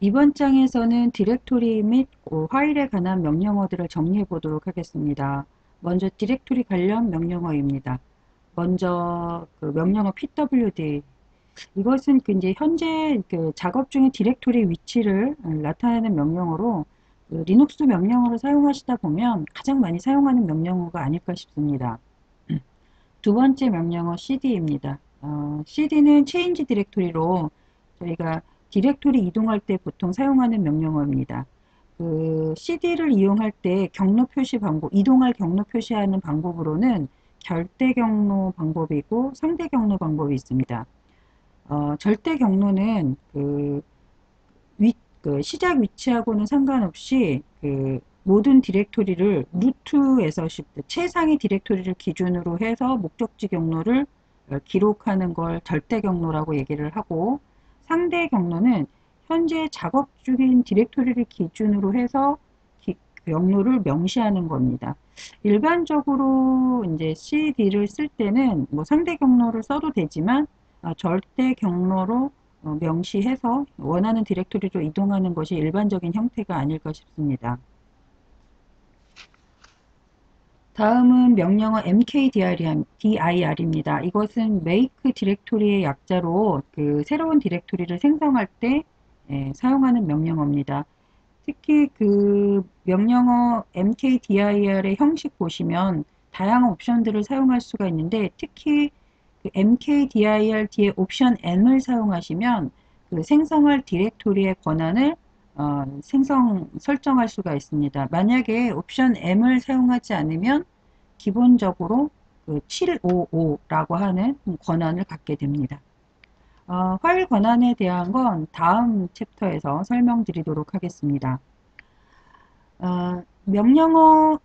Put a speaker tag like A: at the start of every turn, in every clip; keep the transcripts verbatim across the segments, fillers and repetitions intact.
A: 이번 장에서는 디렉토리 및 어, 파일에 관한 명령어들을 정리해 보도록 하겠습니다. 먼저 디렉토리 관련 명령어입니다. 먼저 그 명령어 피더블유디, 이것은 그 이제 현재 그 작업 중인 디렉토리 위치를 어, 나타내는 명령어로, 그 리눅스 명령어를 사용하시다 보면 가장 많이 사용하는 명령어가 아닐까 싶습니다. 두 번째 명령어 씨디입니다. 어, 씨디는 체인지 디렉토리로 저희가 디렉토리 이동할 때 보통 사용하는 명령어입니다. 그 씨디를 이용할 때 경로 표시 방법, 이동할 경로 표시하는 방법으로는 절대 경로 방법이고 상대 경로 방법이 있습니다. 어, 절대 경로는 그, 위, 그 시작 위치하고는 상관없이 그 모든 디렉토리를 루트에서 최상위 디렉토리를 기준으로 해서 목적지 경로를 기록하는 걸 절대 경로라고 얘기를 하고, 상대 경로는 현재 작업 중인 디렉토리를 기준으로 해서 기, 경로를 명시하는 겁니다. 일반적으로 이제 씨디를 쓸 때는 뭐 상대 경로를 써도 되지만 어, 절대 경로로 어, 명시해서 원하는 디렉토리로 이동하는 것이 일반적인 형태가 아닐까 싶습니다. 다음은 명령어 엠케이디아이알입니다. 이것은 make 디렉토리의 약자로 그 새로운 디렉토리를 생성할 때 예, 사용하는 명령어입니다. 특히 그 명령어 엠케이디알의 형식 보시면 다양한 옵션들을 사용할 수가 있는데, 특히 그 엠케이디알 뒤에 옵션 M을 사용하시면 그 생성할 디렉토리의 권한을 어, 생성 설정할 수가 있습니다. 만약에 옵션 M을 사용하지 않으면 기본적으로 그 칠백오십오라고 하는 권한을 갖게 됩니다. 어, 파일 권한에 대한 건 다음 챕터에서 설명드리도록 하겠습니다. 어, 명령어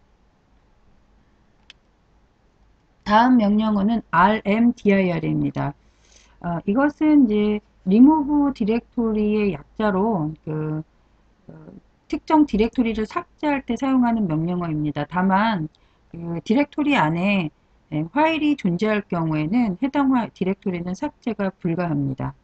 A: 다음 명령어는 알엠디아이알입니다. 어, 이것은 이제 remove 디렉토리의 약자로 그 어, 특정 디렉토리를 삭제할 때 사용하는 명령어입니다. 다만 그 디렉토리 안에 예, 파일이 존재할 경우에는 해당 화, 디렉토리는 삭제가 불가합니다.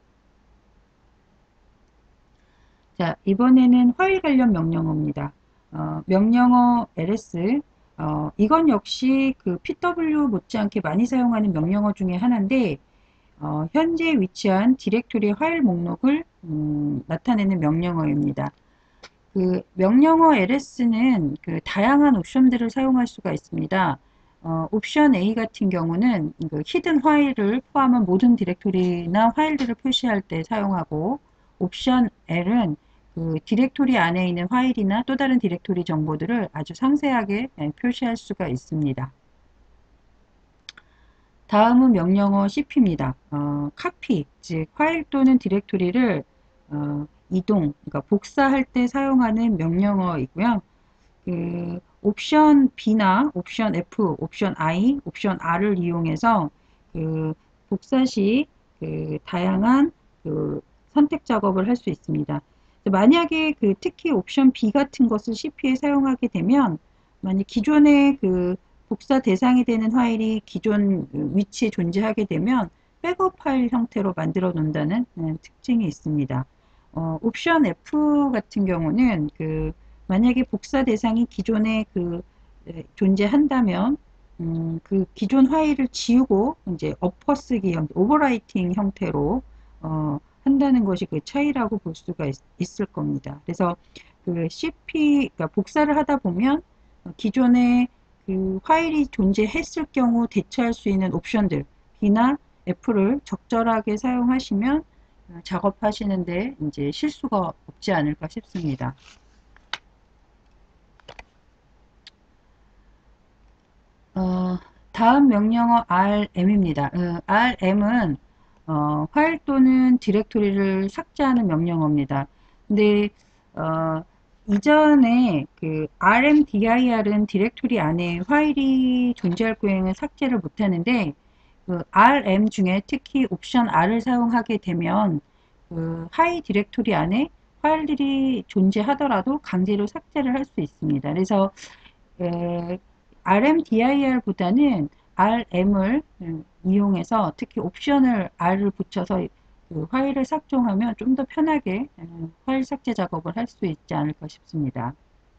A: 자, 이번에는 파일 관련 명령어입니다. 어, 명령어 ls, 어, 이건 역시 그 피더블유 못지않게 많이 사용하는 명령어 중에 하나인데, 어, 현재 위치한 디렉토리 파일 목록을 음, 나타내는 명령어입니다. 그 명령어 ls는 그 다양한 옵션들을 사용할 수가 있습니다. 어, 옵션 A 같은 경우는 그 히든 파일을 포함한 모든 디렉토리나 파일들을 표시할 때 사용하고, 옵션 L은 그 디렉토리 안에 있는 파일이나 또 다른 디렉토리 정보들을 아주 상세하게 표시할 수가 있습니다. 다음은 명령어 씨피입니다. 어, copy, 즉 파일 또는 디렉토리를 어, 이동, 그러니까 복사할 때 사용하는 명령어이고요. 그 옵션 B나 옵션 F, 옵션 I, 옵션 R을 이용해서 그 복사 시 그 다양한 그 선택 작업을 할 수 있습니다. 만약에 그 특히 옵션 B 같은 것을 씨피에 사용하게 되면, 만약 기존의 그 복사 대상이 되는 파일이 기존 위치에 존재하게 되면 백업 파일 형태로 만들어 놓는다는 특징이 있습니다. 어, 옵션 F 같은 경우는 그 만약에 복사 대상이 기존에 그 존재한다면 음, 그 기존 파일을 지우고 이제 엎어쓰기 형, 오버라이팅 형태로 어, 한다는 것이 그 차이라고 볼 수가 있, 있을 겁니다. 그래서 그 씨피, 그러니까 복사를 하다 보면 기존에 그 파일이 존재했을 경우 대처할 수 있는 옵션들 B나 F를 적절하게 사용하시면 작업하시는데 이제 실수가 없지 않을까 싶습니다. 어, 다음 명령어 알엠입니다. 어, 알엠은 어, 파일 또는 디렉토리를 삭제하는 명령어입니다. 근데 어, 이전에 그 알엠디아이알은 디렉토리 안에 파일이 존재할 경우에는 삭제를 못하는데, 그 알엠 중에 특히 옵션 R을 사용하게 되면 그 하이 디렉토리 안에 파일들이 존재하더라도 강제로 삭제를 할 수 있습니다. 그래서 에, 알엠디아이알보다는 알엠을 이용해서 특히 옵션을 R을 붙여서 그 파일을 삭종하면 좀 더 편하게 파일 삭제 작업을 할 수 있지 않을까 싶습니다.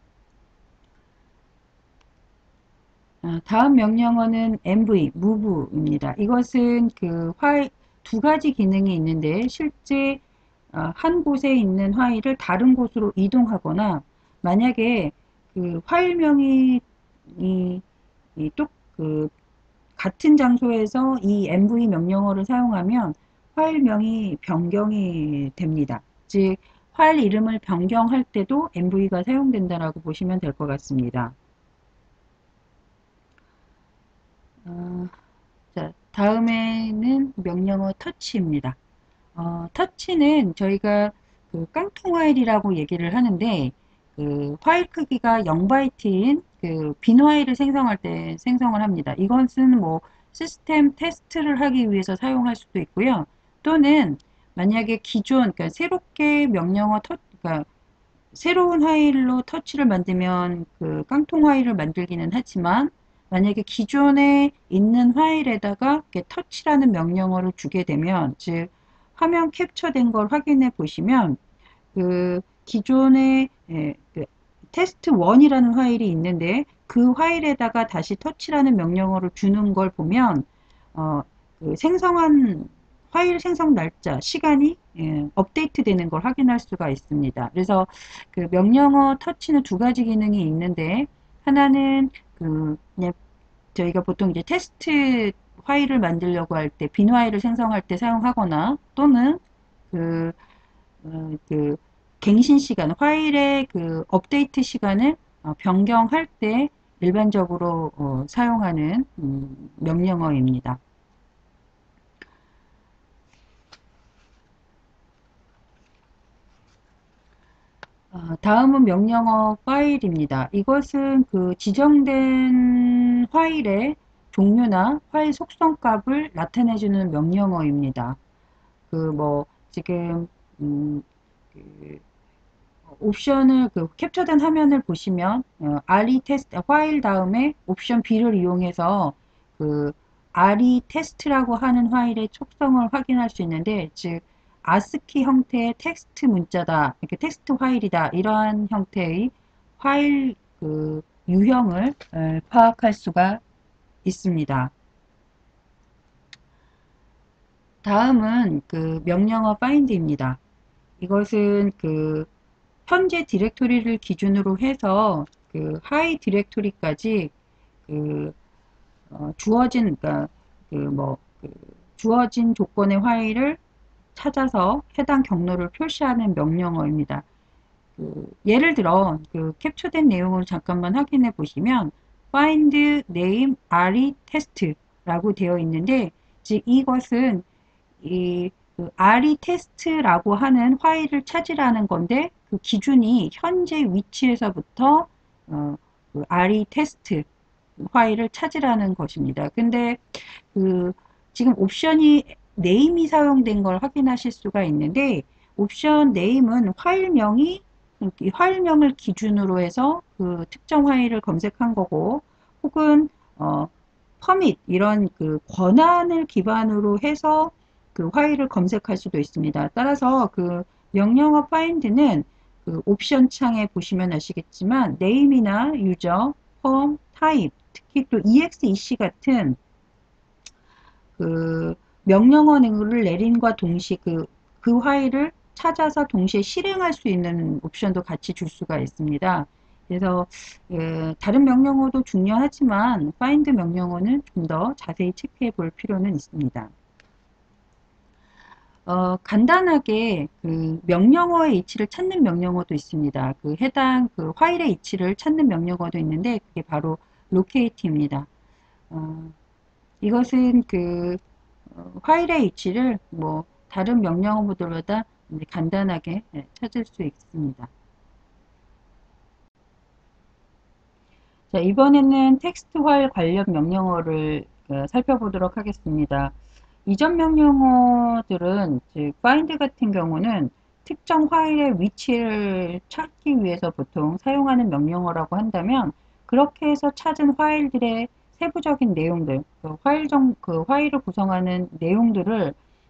A: 다음 명령어는 엠브이, move입니다. 이것은 그 파일 두 가지 기능이 있는데 실제 한 곳에 있는 파일을 다른 곳으로 이동하거나 만약에 그 파일명이 이, 이 또 그 같은 장소에서 이 엠브이 명령어를 사용하면 파일명이 변경이 됩니다. 즉 파일 이름을 변경할 때도 엠브이가 사용된다라고 보시면 될 것 같습니다. 어, 자, 다음에는 명령어 터치입니다. 어, 터치는 저희가 그 깡통 파일이라고 얘기를 하는데 그 파일 크기가 영 바이트인 그 빈 파일을 생성할 때 생성을 합니다. 이것은 뭐 시스템 테스트를 하기 위해서 사용할 수도 있고요. 또는 만약에 기존 그러니까 새롭게 명령어 터 그러니까 새로운 파일로 터치를 만들면 그 깡통 파일을 만들기는 하지만 만약에 기존에 있는 파일에다가 터치라는 명령어를 주게 되면 즉 화면 캡처된 걸 확인해 보시면 그 기존에 예, 그 테스트 원이라는 파일이 있는데 그 파일에다가 다시 터치라는 명령어를 주는 걸 보면 어, 그 생성한 파일 생성 날짜, 시간이 예, 업데이트 되는 걸 확인할 수가 있습니다. 그래서 그 명령어 터치는 두 가지 기능이 있는데 하나는 그 그냥 저희가 보통 이제 테스트 파일을 만들려고 할 때 빈 파일을 생성할 때 사용하거나 또는 그, 어, 그 갱신 시간, 파일의 그 업데이트 시간을 어, 변경할 때 일반적으로 어, 사용하는 음, 명령어입니다. 어, 다음은 명령어 파일입니다. 이것은 그 지정된 파일의 종류나 파일 속성 값을 나타내주는 명령어입니다. 그 뭐 지금 음, 그 옵션을 그 캡처된 화면을 보시면 어, re 테스트 파일 다음에 옵션 B를 이용해서 그 re 테스트라고 하는 파일의 속성을 확인할 수 있는데 즉 아스키 형태의 텍스트 문자다 이렇게 텍스트 파일이다 이러한 형태의 파일 그 유형을 에, 파악할 수가 있습니다. 다음은 그 명령어 find입니다. 이것은 그 현재 디렉토리를 기준으로 해서 그 하이 디렉토리까지 그 어, 주어진 그러니까 그뭐 그 주어진 조건의 파일을 찾아서 해당 경로를 표시하는 명령어입니다. 그 예를 들어 그 캡처된 내용을 잠깐만 확인해 보시면 find name re test라고 되어 있는데 즉 이것은 이 그 re test라고 하는 파일을 찾으라는 건데 그 기준이 현재 위치에서부터 어, 그 re test 파일을 찾으라는 것입니다. 근데 그 지금 옵션이 네임이 사용된 걸 확인하실 수가 있는데 옵션 네임은 파일명이 파일명을 기준으로 해서 그 특정 파일을 검색한 거고 혹은 어, 퍼밋 이런 그 권한을 기반으로 해서 그 파일을 검색할 수도 있습니다. 따라서 그 명령어 find는 그 옵션 창에 보시면 아시겠지만 name이나 user, form, type, 특히 또 exec 같은 그 명령어를 내림과 동시에 그, 그 파일을 찾아서 동시에 실행할 수 있는 옵션도 같이 줄 수가 있습니다. 그래서 예, 다른 명령어도 중요하지만 find 명령어는 좀 더 자세히 체크해 볼 필요는 있습니다. 어, 간단하게 그 명령어의 위치를 찾는 명령어도 있습니다. 그 해당 그 파일의 위치를 찾는 명령어도 있는데 그게 바로 locate입니다. 어, 이것은 그 어, 파일의 위치를 뭐 다른 명령어보다 간단하게 예, 찾을 수 있습니다. 자, 이번에는 텍스트 파일 관련 명령어를 어, 살펴보도록 하겠습니다. 이전 명령어들은 즉 find 같은 경우는 특정 파일의 위치를 찾기 위해서 보통 사용하는 명령어라고 한다면 그렇게 해서 찾은 파일들의 세부적인 내용들, 그 파일 정, 그 파일을 구성하는 내용들을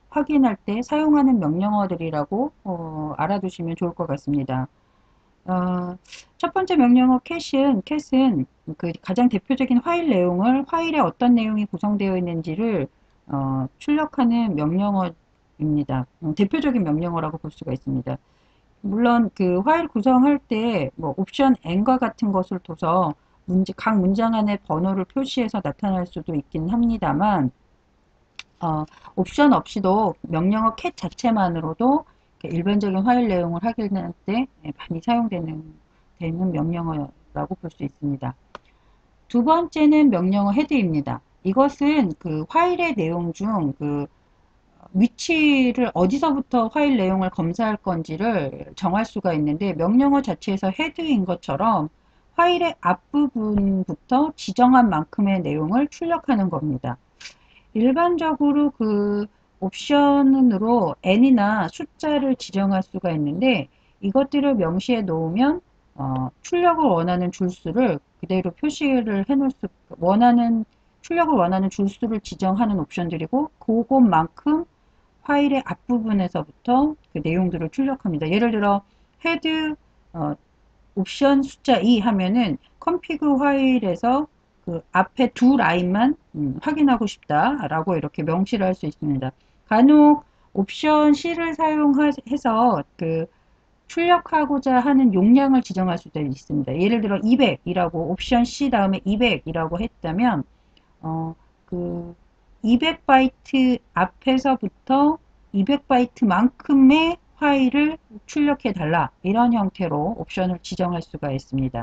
A: 확인할 때 사용하는 명령어들이라고 어, 알아두시면 좋을 것 같습니다. 어, 첫 번째 명령어 캣은, 캣은 그 가장 대표적인 파일 내용을 파일에 어떤 내용이 구성되어 있는지를 어, 출력하는 명령어입니다. 음, 대표적인 명령어라고 볼 수가 있습니다. 물론 그 파일 구성할 때 뭐 옵션 N과 같은 것을 둬서 문제, 각 문장 안에 번호를 표시해서 나타날 수도 있긴 합니다만 어, 옵션 없이도 명령어 캣 자체만으로도 일반적인 파일 내용을 확인할 때 많이 사용되는 되는 명령어라고 볼 수 있습니다. 두 번째는 명령어 헤드입니다. 이것은 그 파일의 내용 중 그 위치를 어디서부터 파일 내용을 검사할 건지를 정할 수가 있는데 명령어 자체에서 헤드인 것처럼 파일의 앞부분부터 지정한 만큼의 내용을 출력하는 겁니다. 일반적으로 그 옵션으로 n이나 숫자를 지정할 수가 있는데 이것들을 명시해 놓으면 어, 출력을 원하는 줄수를 그대로 표시를 해 놓을 수 원하는 출력을 원하는 줄수를 지정하는 옵션들이고 그것만큼 파일의 앞부분에서부터 그 내용들을 출력합니다. 예를 들어 헤드 어, 옵션 숫자 이 하면은 컴피그 파일에서 그 앞에 두 라인만 음, 확인하고 싶다라고 이렇게 명시를 할 수 있습니다. 간혹 옵션 C를 사용해서 그 출력하고자 하는 용량을 지정할 수도 있습니다. 예를 들어 이백이라고 옵션 C 다음에 이백이라고 했다면 어, 그 이백 바이트 앞에서부터 이백 바이트만큼의 파일을 출력해 달라 이런 형태로 옵션을 지정할 수가 있습니다.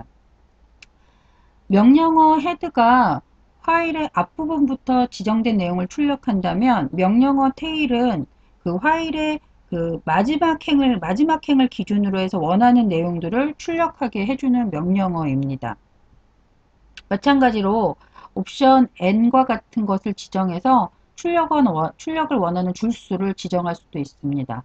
A: 명령어 헤드가 파일의 앞부분부터 지정된 내용을 출력한다면 명령어 테일은 그 파일의 그 마지막 행을 마지막 행을 기준으로 해서 원하는 내용들을 출력하게 해주는 명령어입니다. 마찬가지로 옵션 N과 같은 것을 지정해서 출력은, 출력을 원하는 줄수를 지정할 수도 있습니다.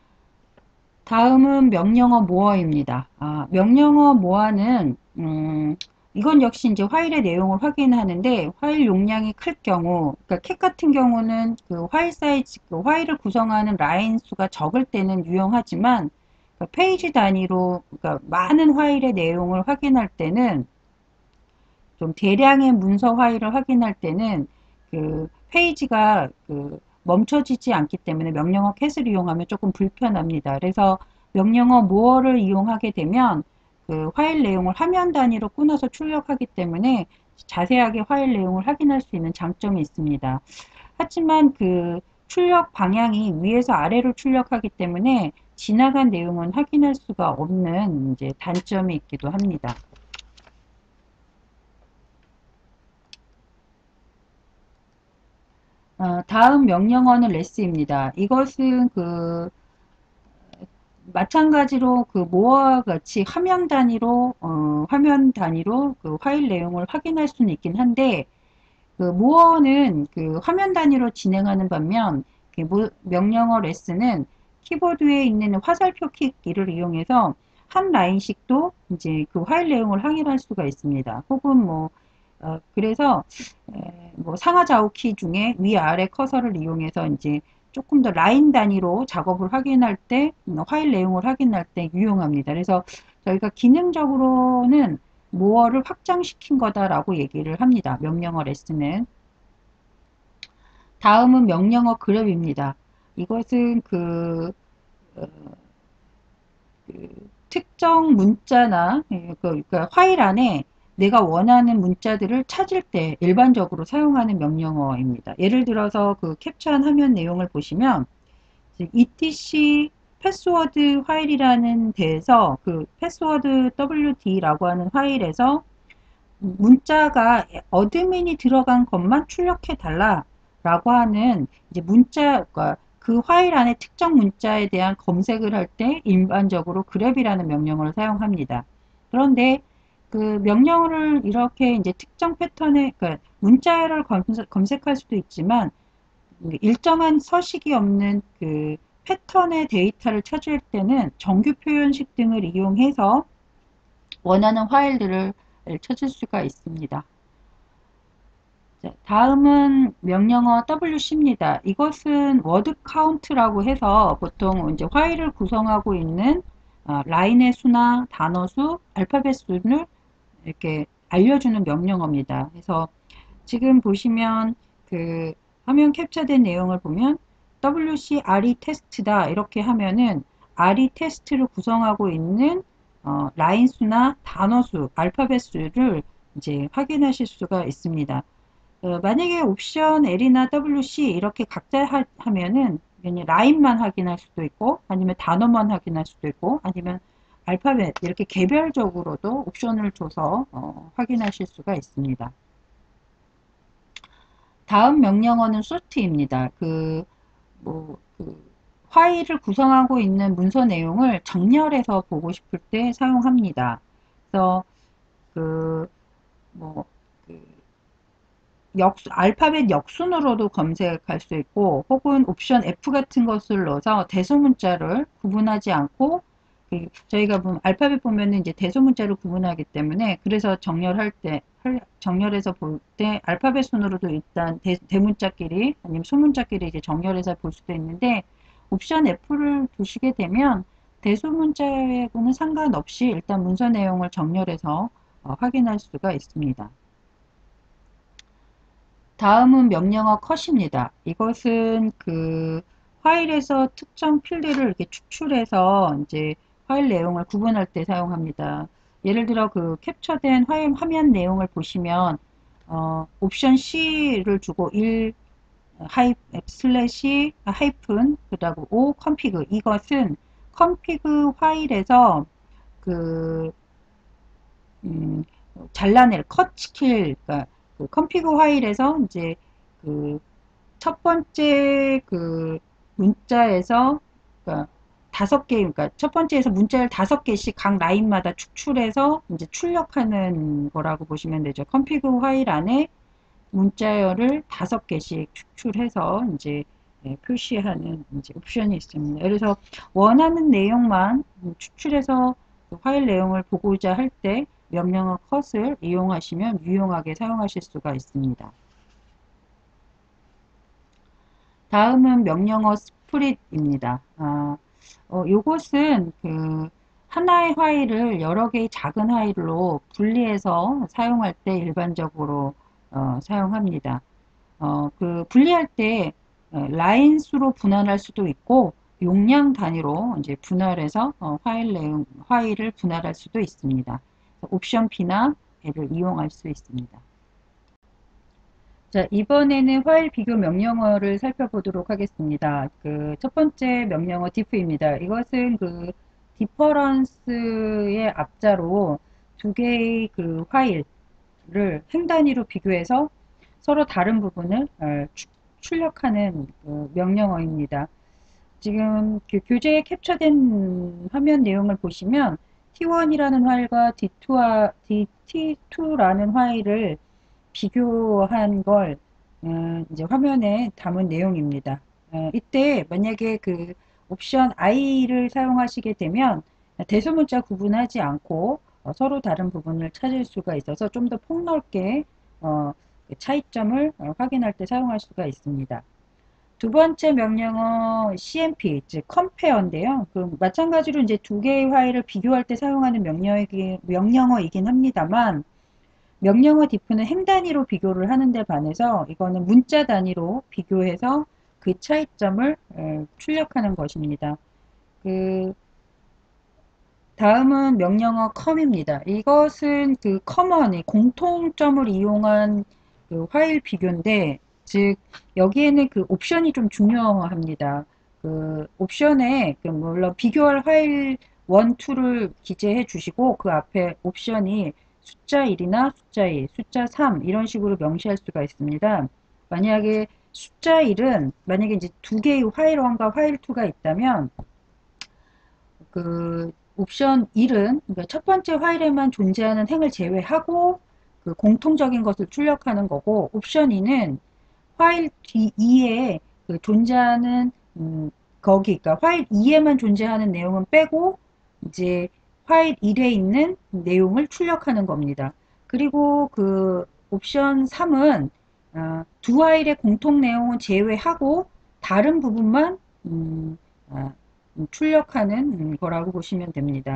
A: 다음은 명령어 모어입니다. 아, 명령어 모어는 음, 이건 역시 이제 파일의 내용을 확인하는데 파일 용량이 클 경우, 그러니까 캣 같은 경우는 그 파일 사이즈, 그 파일을 구성하는 라인 수가 적을 때는 유용하지만 그 페이지 단위로 그러니까 많은 파일의 내용을 확인할 때는 좀 대량의 문서 파일을 확인할 때는 그 페이지가 그 멈춰지지 않기 때문에 명령어 캣을 이용하면 조금 불편합니다. 그래서 명령어 more를 이용하게 되면 그 파일 내용을 화면 단위로 끊어서 출력하기 때문에 자세하게 파일 내용을 확인할 수 있는 장점이 있습니다. 하지만 그 출력 방향이 위에서 아래로 출력하기 때문에 지나간 내용은 확인할 수가 없는 이제 단점이 있기도 합니다. 어, 다음 명령어는 레스입니다. 이것은 그 마찬가지로 그 모어와 같이 화면 단위로 어, 화면 단위로 그 파일 내용을 확인할 수는 있긴 한데 그 모어는 그 화면 단위로 진행하는 반면 그 명령어 레스는 키보드에 있는 화살표 키를 이용해서 한 라인씩도 이제 그 파일 내용을 확인할 수가 있습니다. 혹은 뭐 어, 그래서 에, 뭐 상하 좌우 키 중에 위아래 커서를 이용해서 이제 조금 더 라인 단위로 작업을 확인할 때 음, 파일 내용을 확인할 때 유용합니다. 그래서 저희가 기능적으로는 모어를 확장시킨 거다라고 얘기를 합니다. 명령어 레슨은. 다음은 명령어 그랩입니다. 이것은 그, 어, 그 특정 문자나 그, 그러니까 파일 안에 내가 원하는 문자들을 찾을 때 일반적으로 사용하는 명령어입니다. 예를 들어서 그 캡처한 화면 내용을 보시면 이티씨 패스워드 파일이라는 데에서 그 패스워드 더블유디라고 하는 파일에서 문자가 어드민이 들어간 것만 출력해 달라 라고 하는 이제 문자 그 파일 안에 특정 문자에 대한 검색을 할 때 일반적으로 그랩이라는 명령어를 사용합니다. 그런데 그 명령어를 이렇게 이제 특정 패턴의 그러니까 문자를 검색, 검색할 수도 있지만 일정한 서식이 없는 그 패턴의 데이터를 찾을 때는 정규 표현식 등을 이용해서 원하는 파일들을 찾을 수가 있습니다. 자, 다음은 명령어 더블유씨입니다. 이것은 워드 카운트라고 해서 보통 이제 화일을 구성하고 있는 어, 라인의 수나 단어 수, 알파벳 수를 이렇게 알려주는 명령어입니다. 그래서 지금 보시면 그 화면 캡처된 내용을 보면 더블유씨 알이 테스트다 이렇게 하면은 알이 테스트를 구성하고 있는 어, 라인 수나 단어 수, 알파벳 수를 이제 확인하실 수가 있습니다. 어, 만약에 옵션 L이나 더블유씨 이렇게 각자 하, 하면은 그냥 라인만 확인할 수도 있고 아니면 단어만 확인할 수도 있고 아니면 알파벳 이렇게 개별적으로도 옵션을 줘서 어, 확인하실 수가 있습니다. 다음 명령어는 sort입니다. 그, 뭐, 그, 파일을 구성하고 있는 문서 내용을 정렬해서 보고 싶을 때 사용합니다. 그래서, 그, 뭐, 그 역수, 알파벳 역순으로도 검색할 수 있고, 혹은 옵션 F 같은 것을 넣어서 대소문자를 구분하지 않고, 그 저희가 보면 알파벳 보면은 이제 대소문자를 구분하기 때문에, 그래서 정렬할 때, 정렬해서 볼 때 알파벳 순으로도 일단 대, 대문자끼리 아니면 소문자끼리 이제 정렬해서 볼 수도 있는데, 옵션 F를 두시게 되면 대소문자하고는 상관없이 일단 문서 내용을 정렬해서 어, 확인할 수가 있습니다. 다음은 명령어 컷입니다. 이것은 그 파일에서 특정 필드를 이렇게 추출해서 이제 파일 내용을 구분할 때 사용합니다. 예를 들어 그 캡처된 화면, 화면 내용을 보시면 어, 옵션 C를 주고 일 하이 슬래시 하이픈 그다고 오 컴피그 이것은 컴피그 파일에서 그 음, 잘라낼 컷 시킬 그러니까 그 컴피그 파일에서 이제 그 첫 번째 그 문자에서 그러니까 다섯 개 그러니까 첫 번째에서 문자를 다섯 개씩 각 라인마다 축출해서 이제 출력하는 거라고 보시면 되죠. 컴피그 파일 안에 문자열을 다섯 개씩 축출해서 이제 예, 표시하는 이제 옵션이 있습니다. 그래서 원하는 내용만 추출해서 그 파일 내용을 보고자 할 때 명령어 컷을 이용하시면 유용하게 사용하실 수가 있습니다. 다음은 명령어 스프릿입니다. 아, 어, 요것은 그 하나의 파일을 여러 개의 작은 파일로 분리해서 사용할 때 일반적으로 어, 사용합니다. 어, 그 분리할 때 어, 라인 수로 분할할 수도 있고 용량 단위로 이제 분할해서 어, 파일 내용 파일을 분할할 수도 있습니다. 옵션 P나 앱을 이용할 수 있습니다. 자, 이번에는 파일 비교 명령어를 살펴보도록 하겠습니다. 그 첫 번째 명령어 diff입니다. 이것은 그 difference의 앞자로 두 개의 그 파일을 행 단위로 비교해서 서로 다른 부분을 어, 출력하는 그 명령어입니다. 지금 그 교재에 캡처된 화면 내용을 보시면 티 원이라는 파일과 디 투와 티 투라는 파일을 비교한 걸 음, 이제 화면에 담은 내용입니다. 어, 이때 만약에 그 옵션 I를 사용하시게 되면 대소문자 구분하지 않고 어, 서로 다른 부분을 찾을 수가 있어서 좀 더 폭넓게 어, 그 차이점을 어, 확인할 때 사용할 수가 있습니다. 두 번째 명령어 씨엠피, 즉 compare인데요. 그 마찬가지로 이제 두 개의 파일을 비교할 때 사용하는 명령어이긴, 명령어이긴 합니다만 명령어 diff는 행 단위로 비교를 하는데 반해서 이거는 문자 단위로 비교해서 그 차이점을 에, 출력하는 것입니다. 그 다음은 명령어 com입니다. 이것은 그 common, 공통점을 이용한 그 파일 비교인데, 즉 여기에는 그 옵션이 좀 중요합니다. 그 옵션에 그 물론 비교할 파일 일, 이를 기재해 주시고 그 앞에 옵션이 숫자 일이나 숫자 이, 숫자 삼 이런 식으로 명시할 수가 있습니다. 만약에 숫자 일은 만약에 이제 두 개의 파일 일과 파일 이가 있다면 그 옵션 일은 그러니까 첫 번째 파일에만 존재하는 행을 제외하고 그 공통적인 것을 출력하는 거고 옵션 이는 파일 이에 그 존재하는 음, 거기 그러니까 파일 이에만 존재하는 내용은 빼고 이제 파일 일에 있는 내용을 출력하는 겁니다. 그리고 그 옵션 삼은 어, 두 파일의 공통 내용은 제외하고 다른 부분만 음, 아, 음, 출력하는 거라고 보시면 됩니다.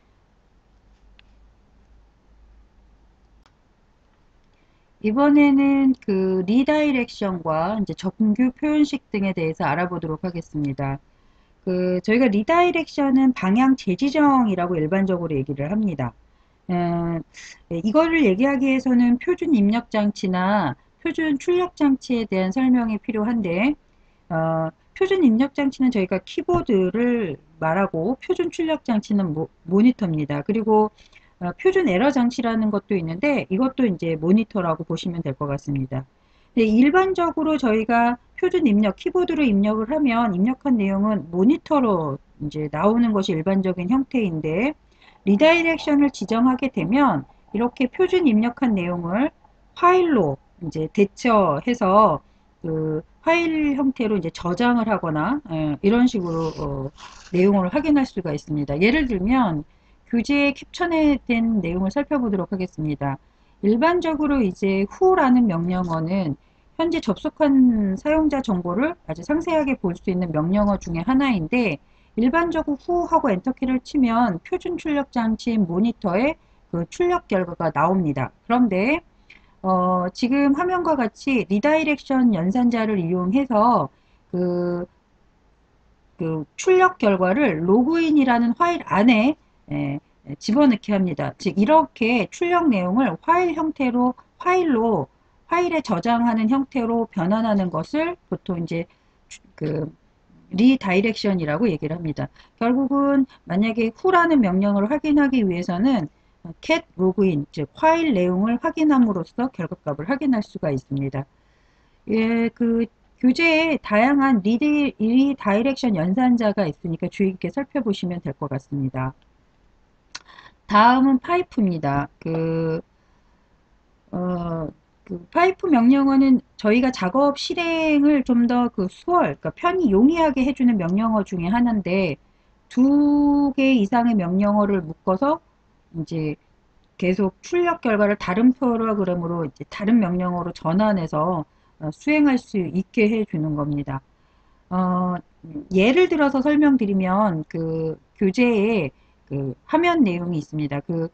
A: 이번에는 그 리다이렉션과 이제 정규 표현식 등에 대해서 알아보도록 하겠습니다. 그 저희가 리다이렉션은 방향 재지정이라고 일반적으로 얘기를 합니다. 어, 네, 이거를 얘기하기 위해서는 표준 입력 장치나 표준 출력 장치에 대한 설명이 필요한데, 어, 표준 입력 장치는 저희가 키보드를 말하고 표준 출력 장치는 모, 모니터입니다. 그리고 어, 표준 에러 장치라는 것도 있는데 이것도 이제 모니터라고 보시면 될 것 같습니다. 네, 일반적으로 저희가 표준 입력, 키보드로 입력을 하면 입력한 내용은 모니터로 이제 나오는 것이 일반적인 형태인데, 리다이렉션을 지정하게 되면 이렇게 표준 입력한 내용을 파일로 이제 대처해서 그 파일 형태로 이제 저장을 하거나 예, 이런 식으로 어, 내용을 확인할 수가 있습니다. 예를 들면 교재에 캡처된 내용을 살펴보도록 하겠습니다. 일반적으로 이제 who라는 명령어는 현재 접속한 사용자 정보를 아주 상세하게 볼 수 있는 명령어 중에 하나인데, 일반적으로 who하고 엔터키를 치면 표준 출력 장치인 모니터에 그 출력 결과가 나옵니다. 그런데 어, 지금 화면과 같이 리다이렉션 연산자를 이용해서 그, 그 출력 결과를 로그인이라는 파일 안에 에, 집어넣게 합니다. 즉 이렇게 출력 내용을 파일 형태로 파일로 파일에 저장하는 형태로 변환하는 것을 보통 이제 그 리다이렉션이라고 얘기를 합니다. 결국은 만약에 who라는 명령을 확인하기 위해서는 cat 로그인, 즉 파일 내용을 확인함으로써 결과값을 확인할 수가 있습니다. 예, 그 교재에 다양한 리드, 리다이렉션 연산자가 있으니까 주의 깊게 살펴보시면 될 것 같습니다. 다음은 파이프입니다. 그, 어, 그 파이프 명령어는 저희가 작업 실행을 좀 더 그 수월, 그러니까 편히 용이하게 해주는 명령어 중에 하나인데, 두 개 이상의 명령어를 묶어서 이제 계속 출력 결과를 다른 프로그램으로 이제 다른 명령어로 전환해서 어, 수행할 수 있게 해주는 겁니다. 어, 예를 들어서 설명드리면 그 교재에 그 화면 내용이 있습니다. 그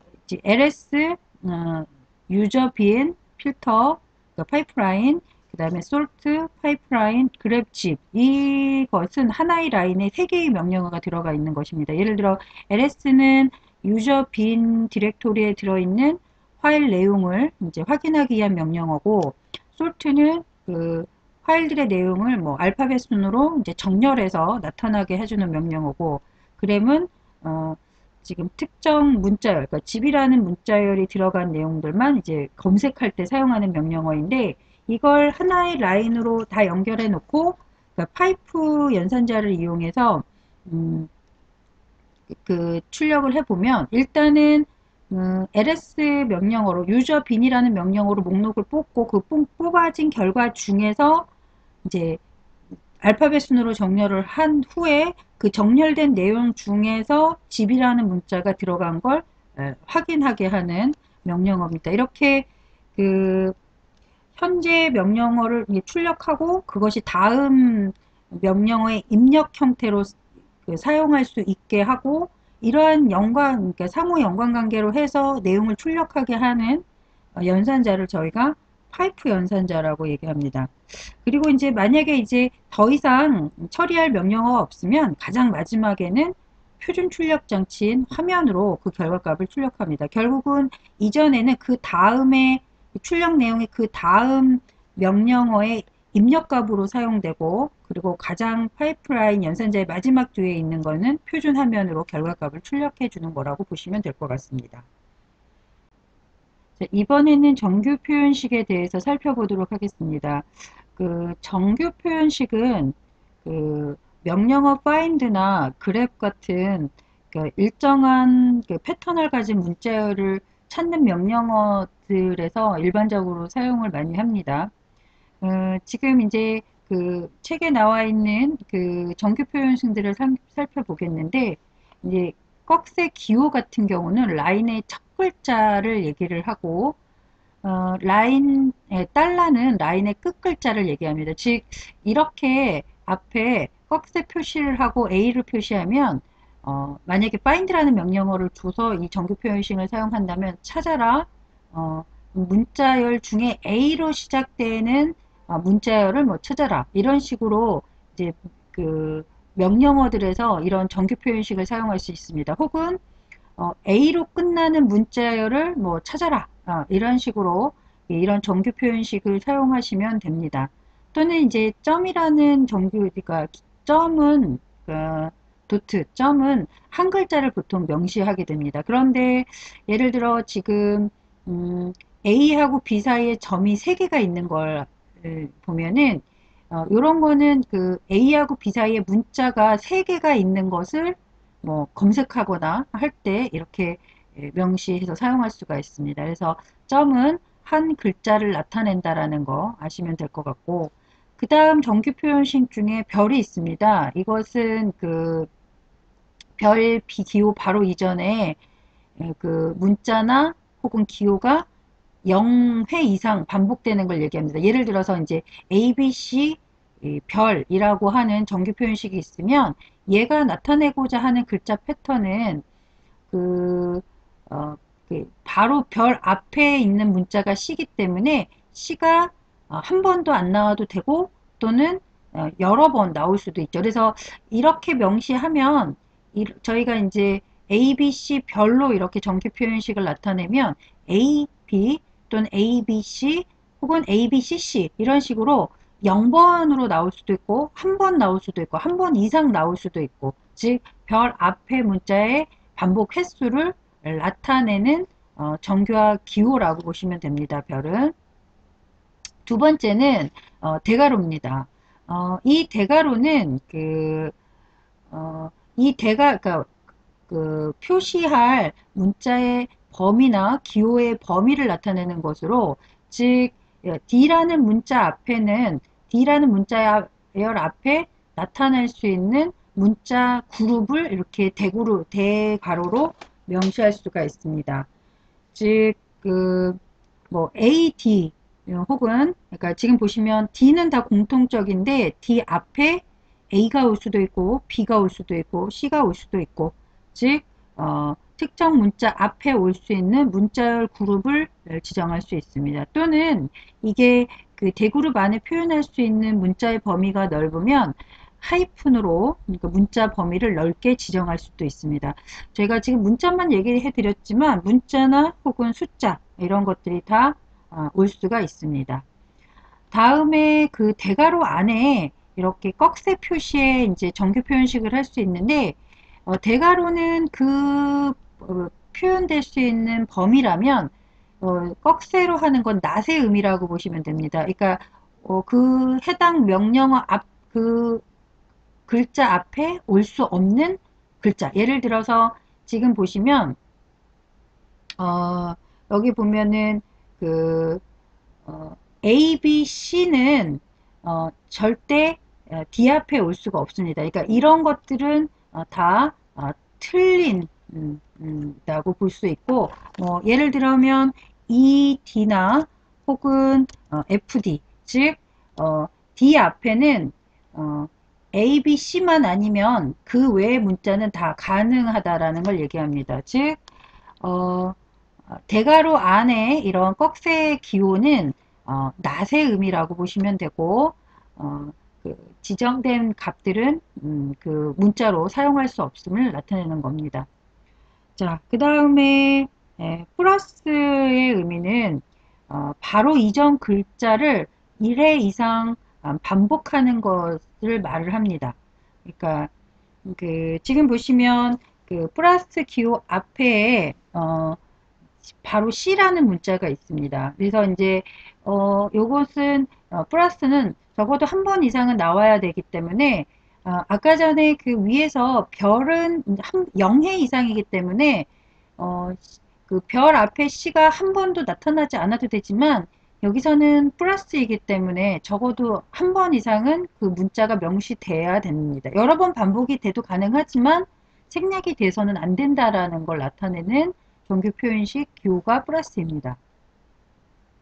A: 엘에스 어, 유저 빈 필터 그 파이프라인, 그 다음에 솔트 파이프라인 그랩집, 이것은 하나의 라인에 세 개의 명령어가 들어가 있는 것입니다. 예를 들어 엘에스는 유저 빈 디렉토리에 들어있는 파일 내용을 이제 확인하기 위한 명령어고, 솔트는 그 파일들의 내용을 뭐 알파벳 순으로 이제 정렬해서 나타나게 해주는 명령어고, 그램은 어, 지금 특정 문자열, 그러니까 집이라는 문자열이 들어간 내용들만 이제 검색할 때 사용하는 명령어인데, 이걸 하나의 라인으로 다 연결해 놓고 그러니까 파이프 연산자를 이용해서 음, 그 출력을 해보면 일단은 음, 엘에스 명령어로 유저 빈이라는 명령어로 목록을 뽑고 그 뽑아진 결과 중에서 이제 알파벳 순으로 정렬을 한 후에 그 정렬된 내용 중에서 집이라는 문자가 들어간 걸 확인하게 하는 명령어입니다. 이렇게 그 현재 명령어를 출력하고 그것이 다음 명령어의 입력 형태로 그 사용할 수 있게 하고, 이러한 연관, 그러니까 상호 연관관계로 해서 내용을 출력하게 하는 연산자를 저희가 파이프 연산자라고 얘기합니다. 그리고 이제 만약에 이제 더 이상 처리할 명령어가 없으면 가장 마지막에는 표준 출력 장치인 화면으로 그 결과값을 출력합니다. 결국은 이전에는 그 다음에 출력 내용이 그 다음 명령어의 입력값으로 사용되고, 그리고 가장 파이프라인 연산자의 마지막 뒤에 있는 거는 표준 화면으로 결과값을 출력해 주는 거라고 보시면 될 것 같습니다. 이번에는 정규 표현식에 대해서 살펴보도록 하겠습니다. 그 정규 표현식은 그 명령어 find나 grep 같은 그 일정한 그 패턴을 가진 문자열을 찾는 명령어들에서 일반적으로 사용을 많이 합니다. 어, 지금 이제 그 책에 나와 있는 그 정규 표현식들을 살, 살펴보겠는데, 이제 꺽쇠 기호 같은 경우는 라인의 첫 글자를 얘기를 하고, 어, 라인, 에, 달러는 라인의 끝 글자를 얘기합니다. 즉, 이렇게 앞에 꺽쇠 표시를 하고 A를 표시하면, 어, 만약에 find라는 명령어를 줘서 이 정규 표현식을 사용한다면, 찾아라, 어, 문자열 중에 A로 시작되는 어, 문자열을 뭐 찾아라. 이런 식으로 이제 그 명령어들에서 이런 정규 표현식을 사용할 수 있습니다. 혹은 어, A로 끝나는 문자열을 뭐 찾아라. 어, 이런 식으로 이런 정규 표현식을 사용하시면 됩니다. 또는 이제 점이라는 정규, 그러니까 점은, 그, 도트, 점은 한 글자를 보통 명시하게 됩니다. 그런데 예를 들어 지금, 음, A하고 B 사이에 점이 세 개가 있는 걸 보면은, 어, 요런 거는 그 A하고 B 사이에 문자가 세 개가 있는 것을 뭐 검색하거나 할 때 이렇게 명시해서 사용할 수가 있습니다. 그래서 점은 한 글자를 나타낸다라는 거 아시면 될 것 같고, 그 다음 정규 표현식 중에 별이 있습니다. 이것은 그 별, 비기호 바로 이전에 그 문자나 혹은 기호가 영 회 이상 반복되는 걸 얘기합니다. 예를 들어서 이제 A, B, C 별이라고 하는 정규 표현식이 있으면 얘가 나타내고자 하는 글자 패턴은 그, 어, 그 바로 별 앞에 있는 문자가 C이기 때문에 C가 한 번도 안 나와도 되고 또는 어, 여러 번 나올 수도 있죠. 그래서 이렇게 명시하면 이, 저희가 이제 A, B, C 별로 이렇게 정규 표현식을 나타내면 A, B 또는 A, B, C 혹은 A, B, C, C 이런 식으로 영 번으로 나올 수도 있고 한 번 나올 수도 있고 한 번 이상 나올 수도 있고 즉 별 앞에 문자의 반복 횟수를 나타내는 어, 정교화 기호라고 보시면 됩니다. 별은. 두 번째는 어, 대괄호입니다. 어, 이 대괄호는 그, 어, 이 대가, 그러니까 그 표시할 문자의 범위나 기호의 범위를 나타내는 것으로 즉 D라는 문자 앞에는 D라는 문자열 앞에 나타낼 수 있는 문자 그룹을 이렇게 대구로, 대괄호로 명시할 수가 있습니다. 즉, 그, 뭐, A, D, 혹은, 그러니까 지금 보시면 D는 다 공통적인데, D 앞에 A가 올 수도 있고, B가 올 수도 있고, C가 올 수도 있고, 즉, 어, 특정 문자 앞에 올 수 있는 문자열 그룹을 지정할 수 있습니다. 또는 이게 그 대그룹 안에 표현할 수 있는 문자의 범위가 넓으면 하이픈으로 그러니까 문자 범위를 넓게 지정할 수도 있습니다. 제가 지금 문자만 얘기해 드렸지만 문자나 혹은 숫자 이런 것들이 다 올 수가 있습니다. 다음에 그 대괄호 안에 이렇게 꺽쇠 표시에 이제 정규 표현식을 할 수 있는데 어, 대괄호는 그 어, 표현될 수 있는 범위라면 어, 꺽쇠로 하는 건 낫의 의미라고 보시면 됩니다. 그러니까 어, 그 해당 명령어 앞 그 글자 앞에 올 수 없는 글자. 예를 들어서 지금 보시면 어, 여기 보면은 그 어, A, B, C는 어, 절대 어, D 앞에 올 수가 없습니다. 그러니까 이런 것들은 어, 다 어, 틀린 음, 음, 다고 볼 수 있고 뭐 예를 들면 E, D나 혹은 어, F, D 즉 어, D 앞에는 어, A, B, C만 아니면 그 외의 문자는 다 가능하다라는 걸 얘기합니다. 즉 어, 대괄호 안에 이런 꺽쇠 기호는 어, 낫의 의미라고 보시면 되고 어, 그 지정된 값들은 음, 그 문자로 사용할 수 없음을 나타내는 겁니다. 자, 그 다음에 플러스의 의미는 어, 바로 이전 글자를 일 회 이상 반복하는 것을 말을 합니다. 그러니까 그 지금 보시면 그 플러스 기호 앞에 어, 바로 C라는 문자가 있습니다. 그래서 이제 어 요것은 어, 플러스는 적어도 한 번 이상은 나와야 되기 때문에 어, 아까 전에 그 위에서 별은 한 영 회 이상이기 때문에 어, 그 별 앞에 C가 한 번도 나타나지 않아도 되지만 여기서는 플러스이기 때문에 적어도 한 번 이상은 그 문자가 명시돼야 됩니다. 여러 번 반복이 돼도 가능하지만 생략이 돼서는 안 된다라는 걸 나타내는 정규 표현식 기호가 플러스입니다.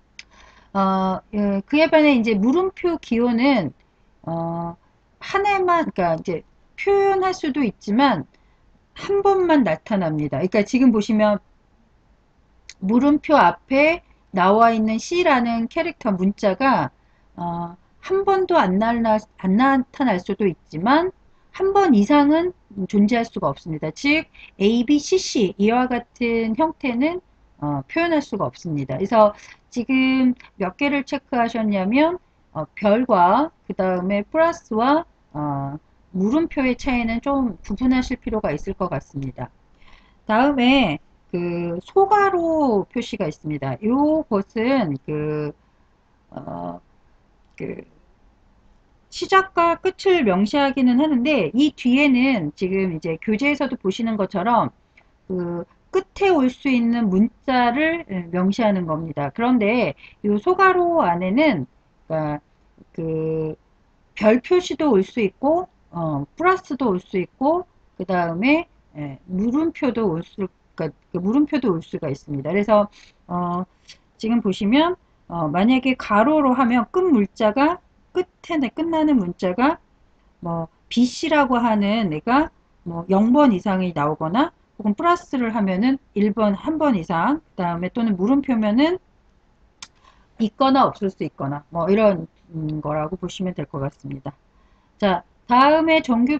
A: 어, 예, 그에 반해 이제 물음표 기호는 어, 한 해만, 그러니까 이제 표현할 수도 있지만 한 번만 나타납니다. 그러니까 지금 보시면 물음표 앞에 나와 있는 C라는 캐릭터 문자가 어, 한 번도 안, 날라, 안 나타날 수도 있지만 한 번 이상은 존재할 수가 없습니다. 즉 A, B, C, C 이와 같은 형태는 어, 표현할 수가 없습니다. 그래서 지금 몇 개를 체크하셨냐면 어, 별과 그 다음에 플러스와 어, 물음표의 차이는 좀 구분하실 필요가 있을 것 같습니다. 다음에 그 소가로 표시가 있습니다. 요것은 그, 어, 그 시작과 끝을 명시하기는 하는데 이 뒤에는 지금 이제 교재에서도 보시는 것처럼 그 끝에 올 수 있는 문자를 명시하는 겁니다. 그런데 이 소가로 안에는 그러니까 그 별 표시도 올 수 있고 어, 플러스도 올 수 있고 그 다음에 예, 물음표도 올 수, 그러니까 그 물음표도 올 수가 있습니다. 그래서 어, 지금 보시면 어, 만약에 가로로 하면 끝 물자가 끝에 끝나는 문자가 뭐 비씨라고 하는 애가 뭐 영 번 이상이 나오거나 혹은 플러스를 하면은 일 번 한 번 이상 그 다음에 또는 물음표면은 있거나 없을 수 있거나 뭐 이런 음, 거라고 보시면 될 것 같습니다. 자, 다음에 정규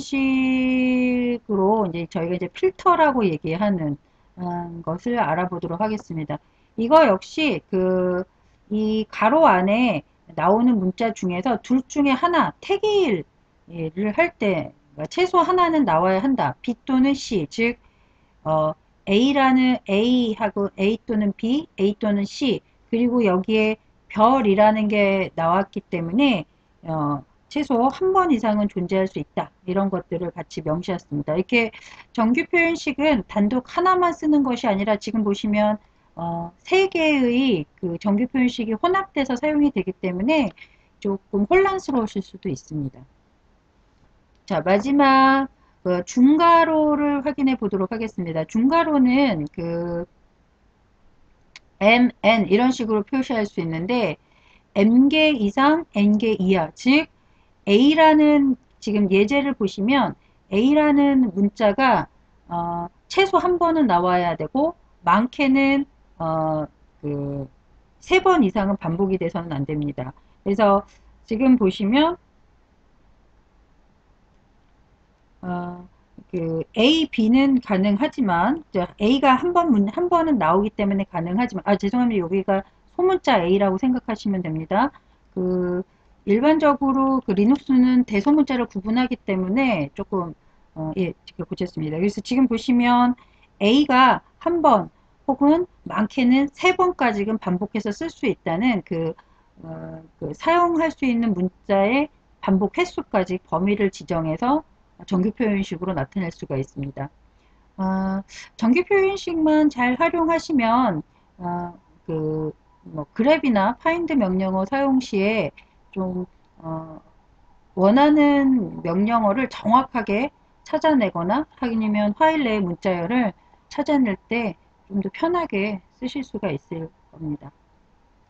A: 표현식으로 이제 저희가 이제 필터라고 얘기하는 음, 것을 알아보도록 하겠습니다. 이거 역시 그 이 가로 안에 나오는 문자 중에서 둘 중에 하나 태기를 할 때 최소 하나는 나와야 한다. B 또는 C, 즉 어, A라는 A하고 A 또는 B, A 또는 C 그리고 여기에 별이라는 게 나왔기 때문에 어, 최소 한 번 이상은 존재할 수 있다. 이런 것들을 같이 명시했습니다. 이렇게 정규 표현식은 단독 하나만 쓰는 것이 아니라 지금 보시면 어, 세 개의 그 정규 표현식이 혼합돼서 사용이 되기 때문에 조금 혼란스러우실 수도 있습니다. 자, 마지막 그 중괄호를 확인해 보도록 하겠습니다. 중괄호는 그 M, N 이런 식으로 표시할 수 있는데 M개 이상, N개 이하, 즉 A라는 지금 예제를 보시면 A라는 문자가 어, 최소 한 번은 나와야 되고 많게는 어, 그 세 번 이상은 반복이 돼서는 안 됩니다. 그래서 지금 보시면 어, 그 A, B는 가능하지만 A가 한 번, 한 번은 나오기 때문에 가능하지만 아 죄송합니다. 여기가 소문자 A라고 생각하시면 됩니다. 그 일반적으로 그 리눅스는 대소문자를 구분하기 때문에 조금 어, 예, 지금 고쳤습니다. 그래서 지금 보시면 A가 한 번 혹은 많게는 세 번까지는 반복해서 쓸 수 있다는 그, 어, 그 사용할 수 있는 문자의 반복 횟수까지 범위를 지정해서 정규 표현식으로 나타낼 수가 있습니다. 아, 정규 표현식만 잘 활용하시면 아, 그, 뭐, 그랩이나 파인드 명령어 사용 시에 좀 어, 원하는 명령어를 정확하게 찾아내거나 아니면 파일 내 문자열을 찾아낼 때 좀 더 편하게 쓰실 수가 있을 겁니다.